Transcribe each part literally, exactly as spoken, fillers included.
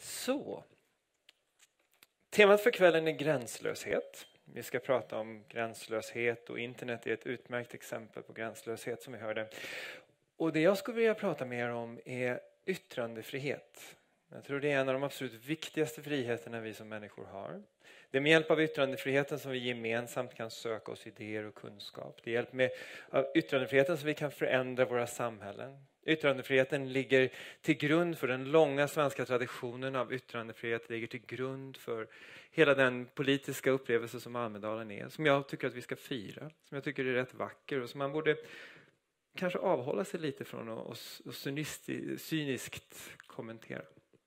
Så, temat för kvällen är gränslöshet. Vi ska prata om gränslöshet och internet är ett utmärkt exempel på gränslöshet som vi hörde. Och det jag skulle vilja prata mer om är yttrandefrihet. Jag tror det är en av de absolut viktigaste friheterna vi som människor har. Det är med hjälp av yttrandefriheten som vi gemensamt kan söka oss idéer och kunskap. Det är hjälp med av yttrandefriheten som vi kan förändra våra samhällen. Yttrandefriheten ligger till grund för den långa svenska traditionen av yttrandefrihet. Det ligger till grund för hela den politiska upplevelse som Almedalen är. Som jag tycker att vi ska fira. Som jag tycker är rätt vacker och som man borde kanske avhålla sig lite från och, och cyniskt kommentera.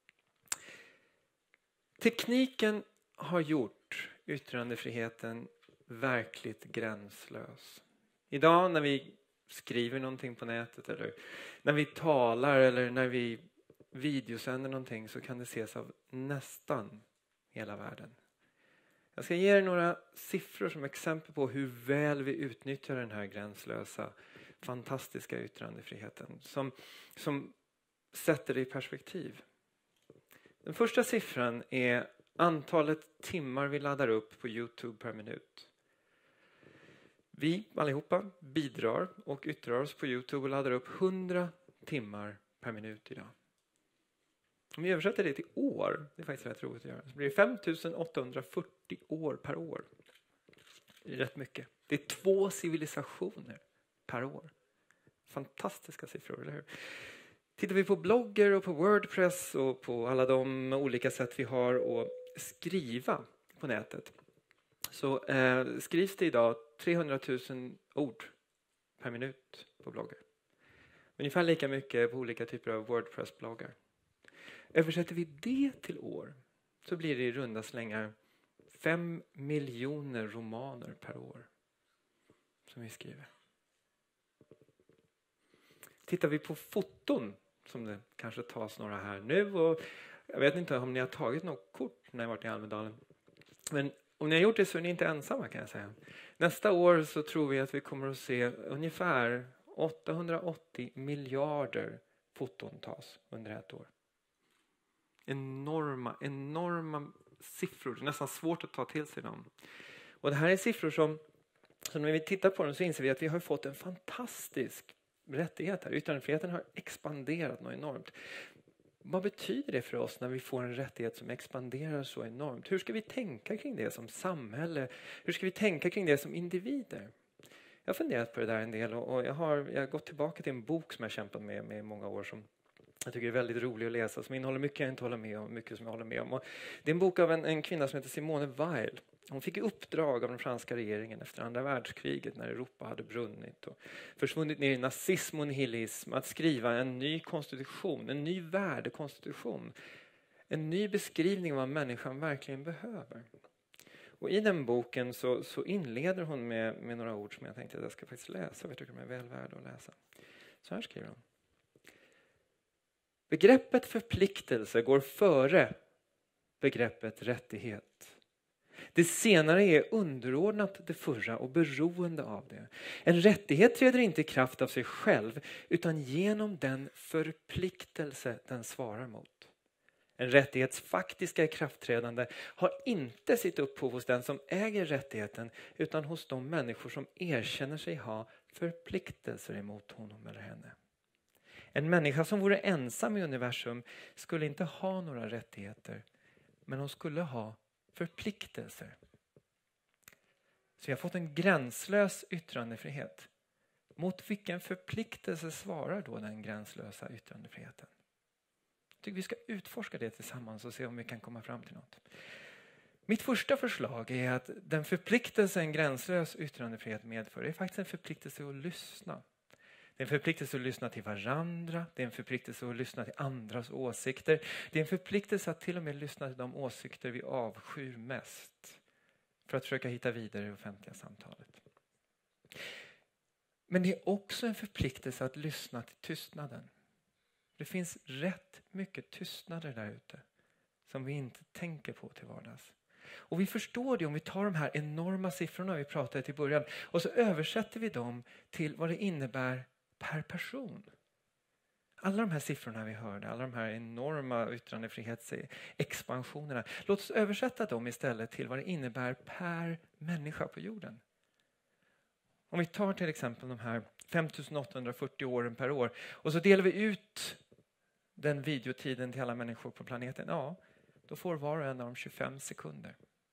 Tekniken har gjort yttrandefriheten verkligt gränslös. Idag när vi skriver någonting på nätet eller när vi talar eller när vi videosänder någonting så kan det ses av nästan hela världen. Jag ska ge er några siffror som exempel på hur väl vi utnyttjar den här gränslösa, fantastiska yttrandefriheten som, som sätter det i perspektiv. Den första siffran är antalet timmar vi laddar upp på YouTube per minut. Vi allihopa bidrar och yttrar oss på YouTube och laddar upp hundra timmar per minut idag. Om vi översätter det till år, det är faktiskt rätt roligt att göra, så blir det fem tusen åttahundrafyrtio år per år. Det är rätt mycket. Det är två civilisationer per år. Fantastiska siffror, eller hur? Tittar vi på blogger och på WordPress och på alla de olika sätt vi har att skriva på nätet. Så eh, skrivs det idag trehundratusen ord per minut på bloggar. Ungefär lika mycket på olika typer av WordPress-bloggar. Översätter vi det till år så blir det i runda slängar fem miljoner romaner per år som vi skriver. Tittar vi på foton som det kanske tas några här nu och jag vet inte om ni har tagit något kort när jag varit i Almedalen. Men om ni har gjort det så är ni inte ensamma kan jag säga. Nästa år så tror vi att vi kommer att se ungefär åttahundraåttio miljarder foton tas under ett år. Enorma, enorma siffror. Det är nästan svårt att ta till sig dem. Och det här är siffror som, som när vi tittar på dem så inser vi att vi har fått en fantastisk rättighet här. Yttrandefriheten har expanderat något enormt. Vad betyder det för oss när vi får en rättighet som expanderar så enormt? Hur ska vi tänka kring det som samhälle? Hur ska vi tänka kring det som individer? Jag har funderat på det där en del och jag har, jag har gått tillbaka till en bok som jag kämpat med med många år som jag tycker är väldigt rolig att läsa, som innehåller mycket jag inte håller med om, mycket som jag håller med om. Och det är en bok av en, en kvinna som heter Simone Weil. Hon fick i uppdrag av den franska regeringen efter andra världskriget när Europa hade brunnit och försvunnit ner i nazism och nihilism att skriva en ny konstitution, en ny värdekonstitution. En ny beskrivning av vad människan verkligen behöver. Och i den boken så, så inleder hon med, med några ord som jag tänkte att jag ska faktiskt läsa. Jag tycker de är väl värda att läsa. Så här skriver hon. Begreppet förpliktelse går före begreppet rättighet. Det senare är underordnat det förra och beroende av det. En rättighet träder inte i kraft av sig själv utan genom den förpliktelse den svarar mot. En rättighets faktiska ikraftträdande har inte sitt upphov hos den som äger rättigheten utan hos de människor som erkänner sig ha förpliktelser emot honom eller henne. En människa som vore ensam i universum skulle inte ha några rättigheter, men hon skulle ha förpliktelser. Så vi har fått en gränslös yttrandefrihet. Mot vilken förpliktelse svarar då den gränslösa yttrandefriheten? Jag tycker vi ska utforska det tillsammans och se om vi kan komma fram till något. Mitt första förslag är att den förpliktelse en gränslös yttrandefrihet medför är faktiskt en förpliktelse att lyssna. Det är en förpliktelse att lyssna till varandra. Det är en förpliktelse att lyssna till andras åsikter. Det är en förpliktelse att till och med lyssna till de åsikter vi avskyr mest. För att försöka hitta vidare i det offentliga samtalet. Men det är också en förpliktelse att lyssna till tystnaden. Det finns rätt mycket tystnader där ute. Som vi inte tänker på till vardags. Och vi förstår det om vi tar de här enorma siffrorna vi pratade till början. Och så översätter vi dem till vad det innebär per person. Alla de här siffrorna vi hörde, alla de här enorma yttrandefrihetsexpansionerna. Låt oss översätta dem istället till vad det innebär per människa på jorden. Om vi tar till exempel de här fem tusen åttahundrafyrtio åren per år och så delar vi ut den videotiden till alla människor på planeten. Ja, då får var och en av dem tjugofem sekunder.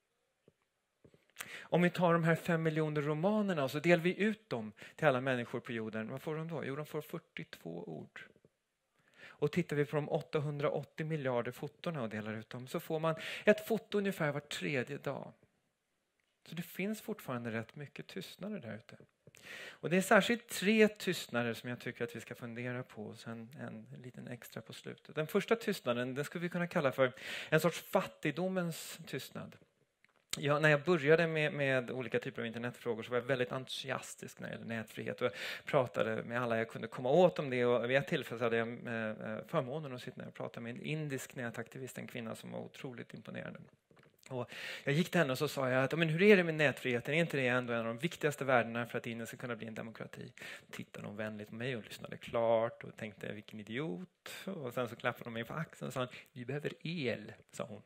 Om vi tar de här fem miljoner romanerna och så delar vi ut dem till alla människor på jorden. Vad får de då? Jo, de får fyrtiotvå ord. Och tittar vi på de åttahundraåttio miljarder fotona och delar ut dem så får man ett foto ungefär var tredje dag. Så det finns fortfarande rätt mycket tystnader där ute. Och det är särskilt tre tystnader som jag tycker att vi ska fundera på och sen en liten extra på slutet. Den första tystnaden, den skulle vi kunna kalla för en sorts fattigdomens tystnad. Ja, när jag började med, med olika typer av internetfrågor så var jag väldigt entusiastisk när det gällde nätfrihet och jag pratade med alla jag kunde komma åt om det, och vid ett tillfälle så hade jag eh, förmånen att sitta ner och prata med en indisk nätaktivist, en kvinna som var otroligt imponerande. Och jag gick till henne och så sa jag att men hur är det med nätfriheten? Är inte det ändå en av de viktigaste värdena för att Indien ska kunna bli en demokrati? Tittade hon vänligt på mig och lyssnade klart och tänkte vilken idiot. Och sen så klappade hon mig på axeln och sa vi behöver el, sa hon.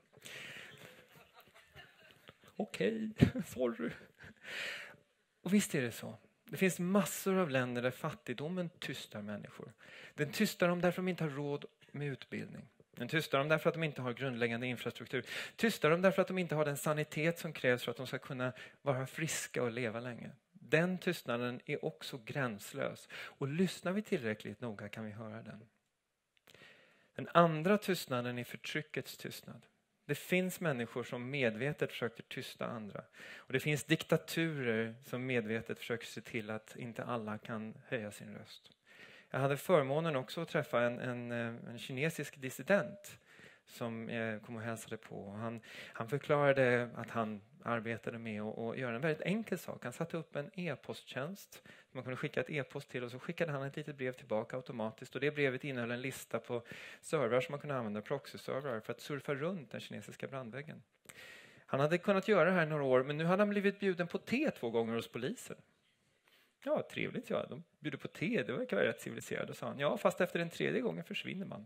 Okej, okay, sorry. Och visst är det så. Det finns massor av länder där fattigdomen tystar människor. Den tystar dem därför att de inte har råd med utbildning. Den tystar dem därför att de inte har grundläggande infrastruktur. Tystar dem därför att de inte har den sanitet som krävs för att de ska kunna vara friska och leva länge. Den tystnaden är också gränslös. Och lyssnar vi tillräckligt noga kan vi höra den. Den andra tystnaden är förtryckets tystnad. Det finns människor som medvetet försöker tysta andra. Och det finns diktaturer som medvetet försöker se till att inte alla kan höja sin röst. Jag hade förmånen också att träffa en, en, en kinesisk dissident som jag kom och hälsade på. Han, han förklarade att han arbetade med att, att göra en väldigt enkel sak. Han satte upp en e-posttjänst. Man kunde skicka ett e-post till och så skickade han ett litet brev tillbaka automatiskt. Och det brevet innehöll en lista på servrar som man kunde använda, proxy-servrar, för att surfa runt den kinesiska brandväggen. Han hade kunnat göra det här några år, men nu hade han blivit bjuden på te två gånger hos polisen. Ja, trevligt, ja. De bjuder på te, det verkar vara rätt civiliserade, sa han. Ja, fast efter den tredje gången försvinner man.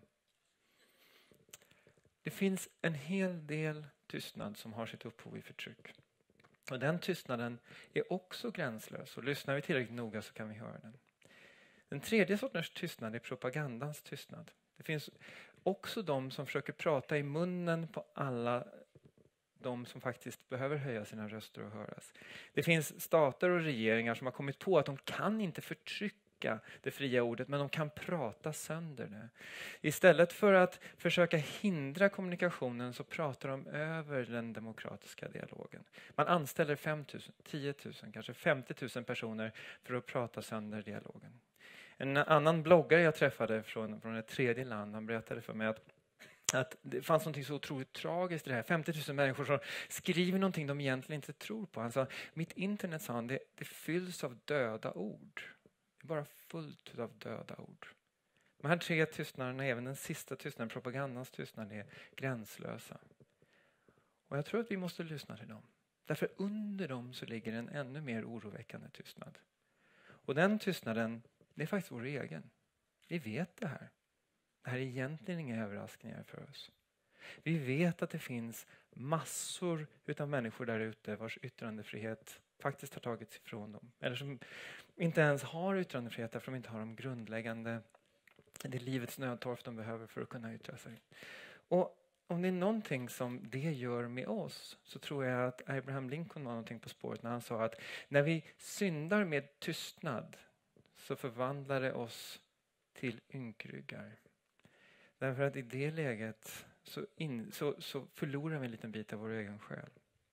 Det finns en hel del tystnad som har sitt upphov i förtryck. Och den tystnaden är också gränslös. Och lyssnar vi tillräckligt noga så kan vi höra den. Den tredje sortens tystnad är propagandans tystnad. Det finns också de som försöker prata i munnen på alla de som faktiskt behöver höja sina röster och höras. Det finns stater och regeringar som har kommit på att de kan inte förtrycka det fria ordet, men de kan prata sönder det. Istället för att försöka hindra kommunikationen så pratar de över den demokratiska dialogen. Man anställer fem tusen, tio tusen, kanske femtio tusen personer för att prata sönder dialogen. En annan bloggare jag träffade från, från ett tredje land, han berättade för mig att Att det fanns något så otroligt tragiskt i det här. femtio tusen människor som skriver någonting de egentligen inte tror på. Han sa, mitt internet, sa han, det, det fylls av döda ord. Det är bara fullt av döda ord. De här tre tystnaderna, även den sista tystnaden, propagandans tystnad, är gränslösa. Och jag tror att vi måste lyssna till dem. Därför under dem så ligger en ännu mer oroväckande tystnad. Och den tystnaden, det är faktiskt vår egen. Vi vet det här. Det här är egentligen inga överraskningar för oss. Vi vet att det finns massor utav människor där ute vars yttrandefrihet faktiskt har tagits ifrån dem. Eller som inte ens har yttrandefrihet därför att de inte har de grundläggande, det livets nödtorft de behöver för att kunna yttra sig. Och om det är någonting som det gör med oss så tror jag att Abraham Lincoln var någonting på spåret när han sa att när vi syndar med tystnad så förvandlar det oss till ynkryggar. Därför att i det läget så, in, så, så förlorar vi en liten bit av vår egen själ.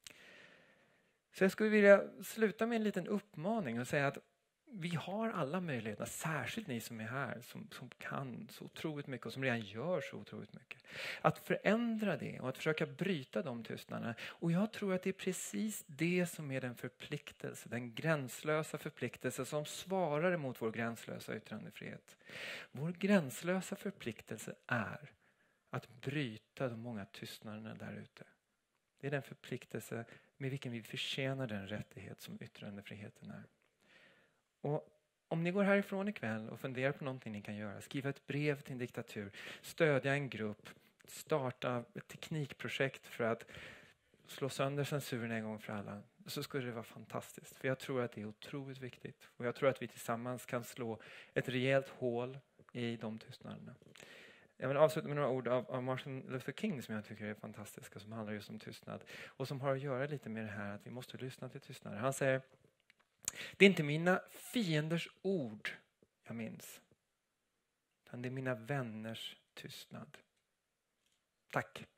Så jag skulle vilja sluta med en liten uppmaning och säga att vi har alla möjligheter, särskilt ni som är här, som, som kan så otroligt mycket och som redan gör så otroligt mycket. Att förändra det och att försöka bryta de tystnaderna. Och jag tror att det är precis det som är den förpliktelse, den gränslösa förpliktelse som svarar emot vår gränslösa yttrandefrihet. Vår gränslösa förpliktelse är att bryta de många tystnaderna där ute. Det är den förpliktelse med vilken vi förtjänar den rättighet som yttrandefriheten är. Och om ni går härifrån ikväll och funderar på någonting ni kan göra, skriva ett brev till en diktatur, stödja en grupp, starta ett teknikprojekt för att slå sönder censuren en gång för alla, så skulle det vara fantastiskt. För jag tror att det är otroligt viktigt. Och jag tror att vi tillsammans kan slå ett rejält hål i de tystnaderna. Jag vill avsluta med några ord av, av Martin Luther King som jag tycker är fantastiska, som handlar just om tystnad. Och som har att göra lite med det här att vi måste lyssna till tystnader. Han säger: det är inte mina fienders ord jag minns, utan det är mina vänners tystnad. Tack.